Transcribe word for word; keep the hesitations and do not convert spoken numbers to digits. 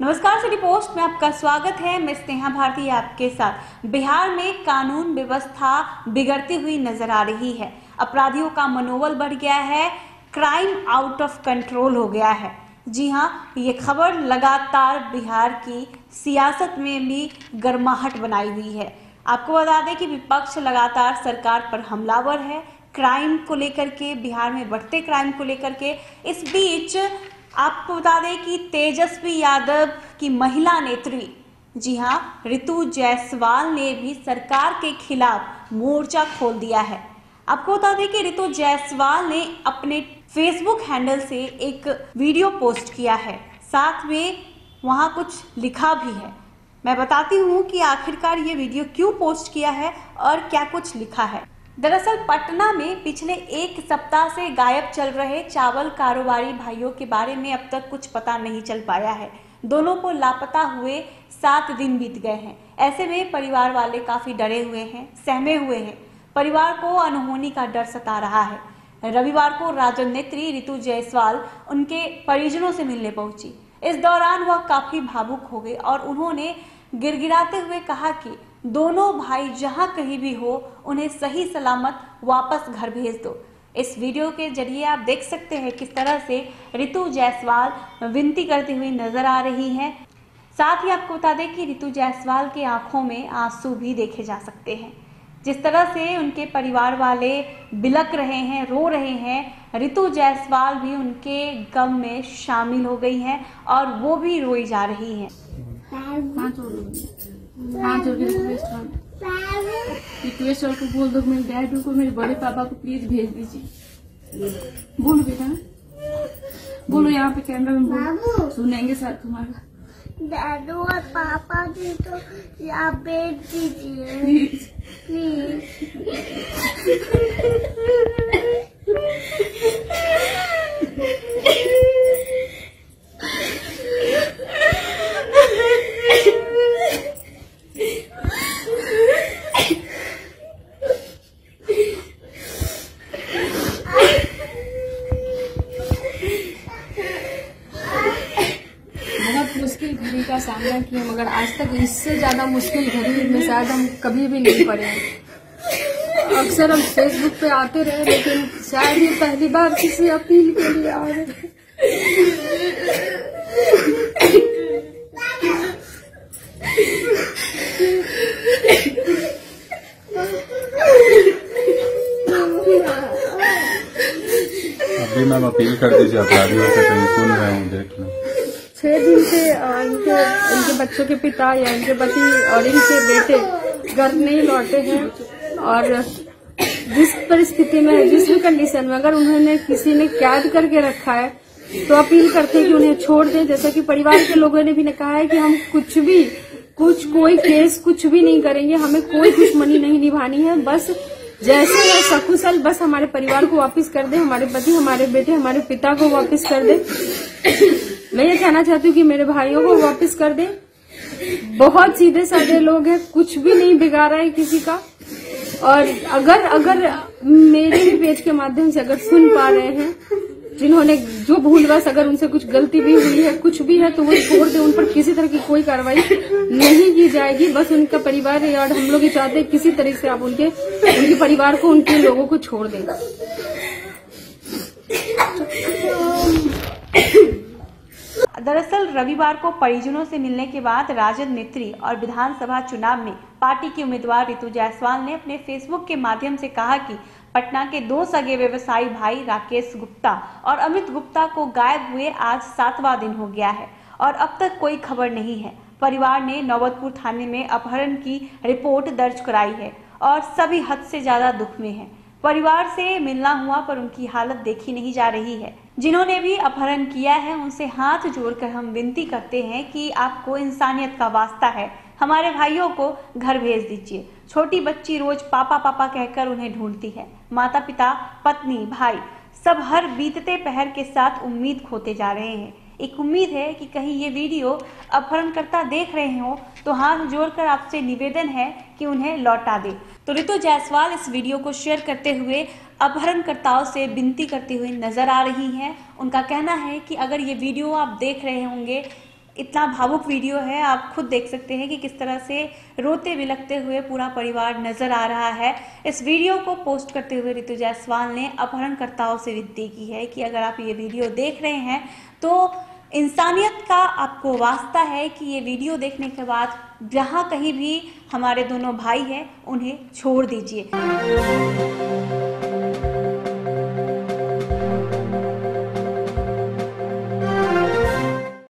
नमस्कार, city post में आपका स्वागत है। मैं स्नेहा भारती आपके साथ। बिहार में कानून व्यवस्था बिगड़ती हुई नजर आ रही है। अपराधियों का मनोबल बढ़ गया है, क्राइम आउट ऑफ कंट्रोल हो गया है। जी हाँ, ये खबर लगातार बिहार की सियासत में भी गर्माहट बनाई हुई है। आपको बता दें कि विपक्ष लगातार सरकार पर हमलावर है, क्राइम को लेकर के, बिहार में बढ़ते क्राइम को लेकर के। इस बीच आपको बता दें कि तेजस्वी यादव की महिला नेत्री, जी हाँ, रितु जायसवाल ने भी सरकार के खिलाफ मोर्चा खोल दिया है। आपको बता दें कि रितु जायसवाल ने अपने फेसबुक हैंडल से एक वीडियो पोस्ट किया है, साथ में वहां कुछ लिखा भी है। मैं बताती हूँ कि आखिरकार ये वीडियो क्यों पोस्ट किया है और क्या कुछ लिखा है। दरअसल पटना में पिछले एक सप्ताह से गायब चल रहे चावल कारोबारी भाइयों के बारे में अब तक कुछ पता नहीं चल पाया है। दोनों को लापता हुए सात दिन बीत गए हैं। ऐसे में परिवार वाले काफी डरे हुए हैं, सहमे हुए हैं। परिवार को अनहोनी का डर सता रहा है। रविवार को राजद नेत्री रितु जायसवाल उनके परिजनों से मिलने पहुंची। इस दौरान वह काफी भावुक हो गई और उन्होंने गिड़गिड़ाते हुए कहा कि दोनों भाई जहां कहीं भी हो, उन्हें सही सलामत वापस घर भेज दो। इस वीडियो के जरिए आप देख सकते हैं किस तरह से रितु जायसवाल विनती करती हुई नजर आ रही हैं। साथ ही आपको बता दें कि रितु जायसवाल के आंखों में आंसू भी देखे जा सकते हैं। जिस तरह से उनके परिवार वाले बिलक रहे हैं, रो रहे हैं, रितु जायसवाल भी उनके गम में शामिल हो गई हैं और वो भी रोई जा रही हैं। हाँ, जो रिक्वेस्ट रिक्वेस्ट को बोल दो, मेरे डैड को, मेरे बड़े पापा को प्लीज भेज दीजिए। बोलो बेटा, बोलो यहाँ पे कैमरा में बोलो, सुनेंगे सर तुम्हारा। दादू और पापा जी तो यहाँ भेज दीजिए प्लीज प्लीज। मुश्किल घड़ी का सामना किया, मगर आज तक इससे ज्यादा मुश्किल घड़ी में शायद हम कभी भी नहीं पड़े हैं। अक्सर हम फेसबुक पे आते रहे, लेकिन शायद ये पहली बार किसी अपील के लिए आ रहे हैं। अभी मैम अपील कर दीजिए अपराधियों से, कहीं सुन रहे हूँ, देख लो। छह दिन से इनके इनके बच्चों के पिता या इनके पति और इनके बेटे घर नहीं लौटे हैं और जिस परिस्थिति में, जिस भी कंडीशन में अगर उन्होंने किसी ने कैद करके रखा है तो अपील करते हैं कि उन्हें छोड़ दें। जैसा कि परिवार के लोगों ने भी कहा है कि हम कुछ भी कुछ कोई केस कुछ भी नहीं करेंगे, हमें कोई दुश्मनी नहीं निभानी है, बस जैसे है सकुशल बस हमारे परिवार को वापस कर दे, हमारे पति, हमारे बेटे, हमारे पिता को वापस कर दे। मैं ये कहना चाहती हूँ कि मेरे भाइयों को वापस कर दे। बहुत सीधे साधे लोग हैं, कुछ भी नहीं बिगाड़ा है किसी का। और अगर अगर मेरे भी पेज के माध्यम से अगर सुन पा रहे हैं, जिन्होंने जो भूलवश अगर उनसे कुछ गलती भी हुई है, कुछ भी है, तो वो छोड़ दे। उन पर किसी तरह की कोई कार्रवाई नहीं की जाएगी। बस उनका परिवार है और हम लोग ये चाहते हैं किसी तरह से आप उनके उनके परिवार को, उनके लोगों को छोड़ दें। दरअसल रविवार को परिजनों से मिलने के बाद राजद नेत्री और विधानसभा चुनाव में पार्टी की उम्मीदवार रितु जायसवाल ने अपने फेसबुक के माध्यम से कहा कि पटना के दो सगे व्यवसायी भाई राकेश गुप्ता और अमित गुप्ता को गायब हुए आज सातवां दिन हो गया है और अब तक कोई खबर नहीं है। परिवार ने नौबतपुर थाने में अपहरण की रिपोर्ट दर्ज कराई है और सभी हद से ज्यादा दुख में है। परिवार से मिलना हुआ पर उनकी हालत देखी नहीं जा रही है। जिन्होंने भी अपहरण किया है उनसे हाथ जोड़कर हम विनती करते हैं कि आपको इंसानियत का वास्ता है, हमारे भाइयों को घर भेज दीजिए। छोटी बच्ची रोज पापा पापा कहकर उन्हें ढूंढती है। माता पिता, पत्नी, भाई सब हर बीतते पहर के साथ उम्मीद खोते जा रहे हैं। एक उम्मीद है कि कहीं ये वीडियो अपहरणकर्ता देख रहे हो तो हाथ जोड़कर आपसे निवेदन है कि उन्हें लौटा दे। तो रितु जायसवाल इस वीडियो को शेयर करते हुए अपहरणकर्ताओं से विनती करती हुई नजर आ रही हैं। उनका कहना है कि अगर ये वीडियो आप देख रहे होंगे इतना भावुक वीडियो है, आप खुद देख सकते हैं कि किस तरह से रोते बिलखते हुए पूरा परिवार नजर आ रहा है। इस वीडियो को पोस्ट करते हुए रितु जायसवाल ने अपहरणकर्ताओं से विनती की है कि अगर आप ये वीडियो देख रहे हैं तो इंसानियत का आपको वास्ता है कि ये वीडियो देखने के बाद जहाँ कहीं भी हमारे दोनों भाई हैं उन्हें छोड़ दीजिए।